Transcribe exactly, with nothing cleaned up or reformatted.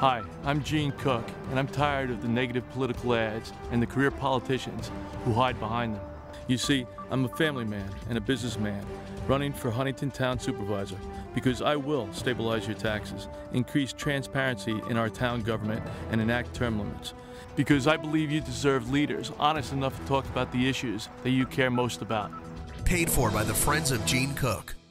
Hi, I'm Gene Cook, and I'm tired of the negative political ads and the career politicians who hide behind them. You see, I'm a family man and a businessman running for Huntington Town Supervisor because I will stabilize your taxes, increase transparency in our town government, and enact term limits. Because I believe you deserve leaders honest enough to talk about the issues that you care most about. Paid for by the Friends of Gene Cook.